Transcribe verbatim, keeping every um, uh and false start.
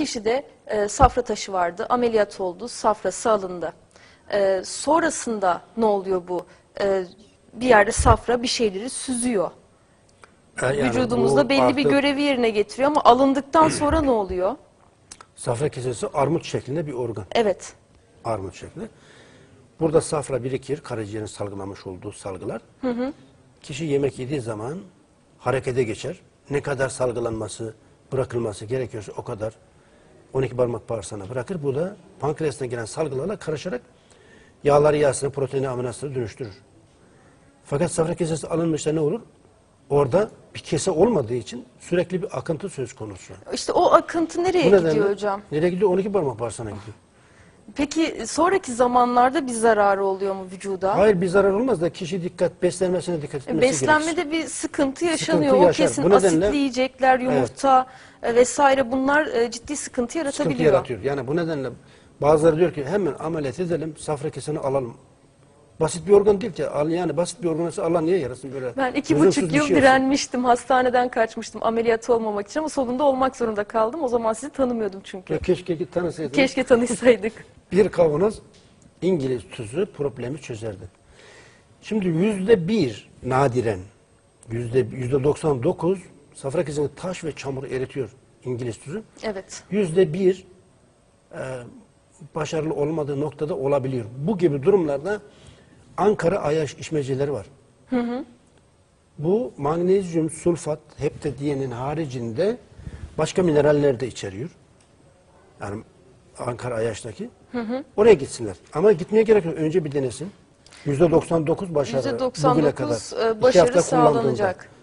Kişide e, safra taşı vardı, ameliyat oldu, safrası alındı. E, sonrasında ne oluyor bu? E, bir yerde safra bir şeyleri süzüyor. E, Yani Vücudumuzda bu belli bir artık görevi yerine getiriyor ama alındıktan sonra ne oluyor? safra kesesi armut şeklinde bir organ. Evet. Armut şeklinde. Burada safra birikir, karaciğerin salgılamış olduğu salgılar. Hı hı. Kişi yemek yediği zaman harekete geçer. Ne kadar salgılanması, bırakılması gerekiyorsa o kadar on iki parmak bağırsağına bırakır. Bu da pankreasına gelen salgılarla karışarak yağları yağsına, proteini amino asitine dönüştürür. Fakat safra kesesi alınmışsa ne olur? Orada bir kese olmadığı için sürekli bir akıntı söz konusu. İşte o akıntı nereye Bu nedenle gidiyor hocam? nereye gidiyor? on iki parmak bağırsağına gidiyor. Peki sonraki zamanlarda bir zararı oluyor mu vücuda? Hayır, bir zarar olmaz da kişi dikkat, beslenmesine dikkat etmesi gerekir. Beslenmede bir sıkıntı yaşanıyor. Sıkıntı O yaşar. kesin Bu nedenle- asitli yiyecekler, yumurta e, vesaire bunlar e, ciddi sıkıntı Sıkıntı yaratabiliyor. yaratıyor. Yani bu nedenle bazıları diyor ki hemen ameliyat edelim, safra keseni alalım. Basit bir organ değil ki. Al- Yani basit bir organı Allah niye yarasın böyle? Ben iki lüzumsuz buçuk bir yıl şey olsun. direnmiştim, hastaneden kaçmıştım ameliyat olmamak için ama sonunda olmak zorunda kaldım. O zaman sizi tanımıyordum çünkü. Ya keşke ki tanısaydın. Keşke tanışsaydık. Bir kavanoz İngiliz tuzu problemi çözerdi. Şimdi yüzde bir nadiren, yüzde yüzde doksan dokuz safra keseni taş ve çamur eritiyor İngiliz tuzu. Evet. Yüzde bir e, başarılı olmadığı noktada olabiliyor. Bu gibi durumlarda Ankara Ayaş içmecileri var. Hı hı. Bu magnezyum sulfat heptadiyenin haricinde başka mineraller de içeriyor. Yani Ankara Ayaş'taki. Hı hı. Oraya gitsinler. Ama gitmeye gerek yok. Önce bir denesin. yüzde doksan dokuz başarı yüzde doksan bugüne dokuz kadar. e, İki başarı hafta kullandığında. sağlanacak.